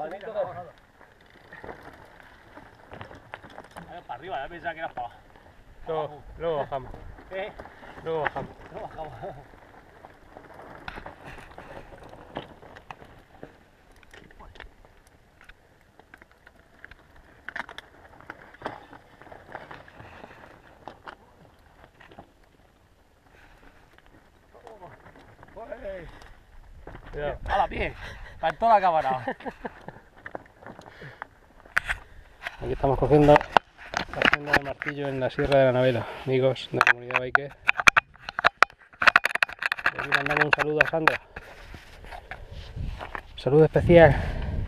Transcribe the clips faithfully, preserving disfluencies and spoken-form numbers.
Padrito dos. Para arriba, ya pensaba que era para abajo. Luego, luego bajamos. ¿Qué? Luego bajamos. No bajamos. Cuidado. A la pie, para toda la cámara. Aquí estamos cogiendo, cogiendo el martillo en la Sierra de la Navela, amigos de la comunidad biker. Y aquí mandamos un saludo a Sandra. Un saludo especial.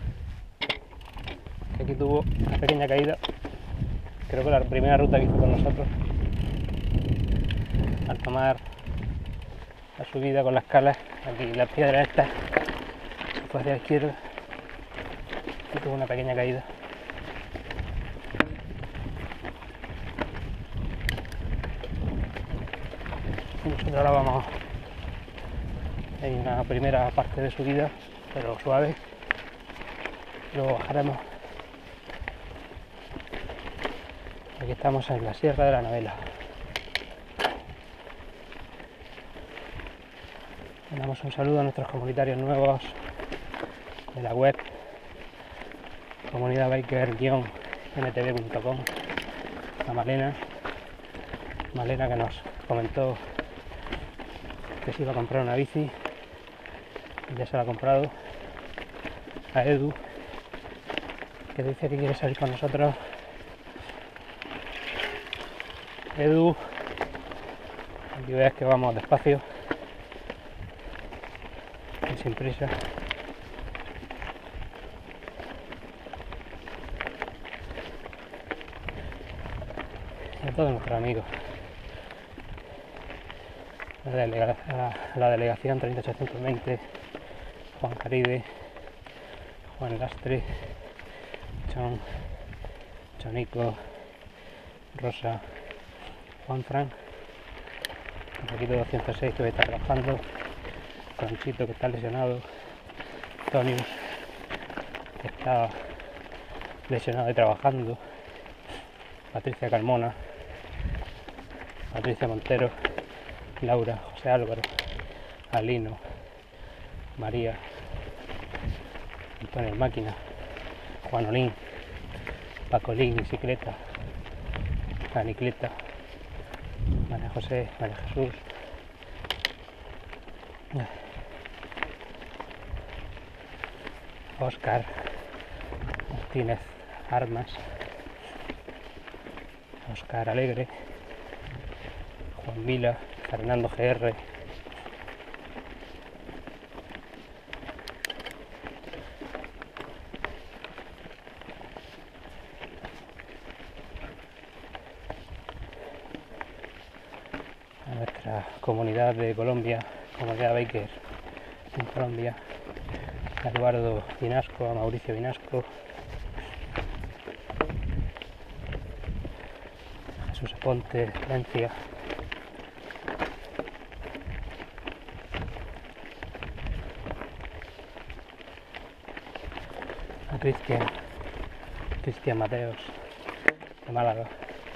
Que aquí tuvo una pequeña caída. Creo que la primera ruta que hizo con nosotros. Al tomar la subida con las calas, aquí las piedras estas, se fue hacia la izquierda y tuvo una pequeña caída. Y nosotros ahora vamos, hay una primera parte de subida, pero suave, luego bajaremos. Aquí estamos en la Sierra de la Navela. Mandamos un saludo a nuestros comunitarios nuevos de la web comunidad biker guion m t v punto com, a Malena, Malena que nos comentó que se iba a comprar una bici y ya se la ha comprado, a Edu que dice que quiere salir con nosotros. Edu, aquí veas que vamos despacio y sin prisa. Y a todos nuestros amigos, la, delega, la, la delegación treinta ochocientos veinte, Juan Caribe, Juan Lastre, Chon, Chonico, Rosa, Juan Fran, el equipo doscientos seis que hoy está trabajando, Franchito que está lesionado, Tonius que está lesionado y trabajando, Patricia Carmona, Patricia Montero, Laura, José Álvaro, Alino, María, Antonio Máquina, Juan Olín, Pacolín, bicicleta, Canicleta, María José, María Jesús, Óscar Martínez Armas, Óscar Alegre, Juan Vila, Fernando G R, a nuestra comunidad de Colombia, comunidad biker en Colombia, a Eduardo Vinasco, a Mauricio Vinasco, a Jesús Aponte, Valencia, a Cristian, Cristian Mateos de Málaga.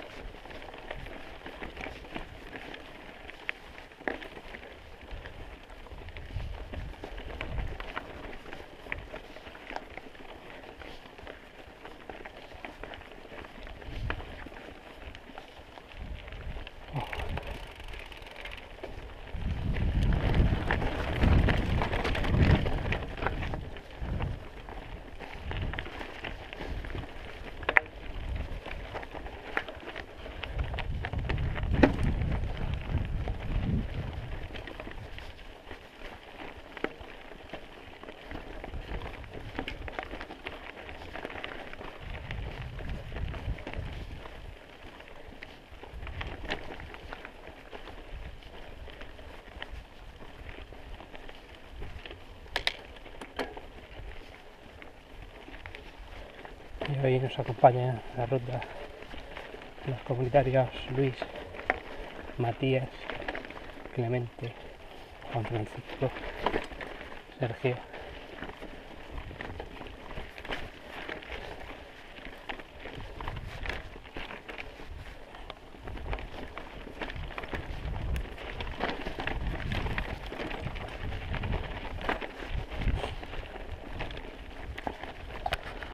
Y hoy nos acompaña en la ruta los comunitarios Luis, Matías, Clemente, Juan Francisco, Sergio.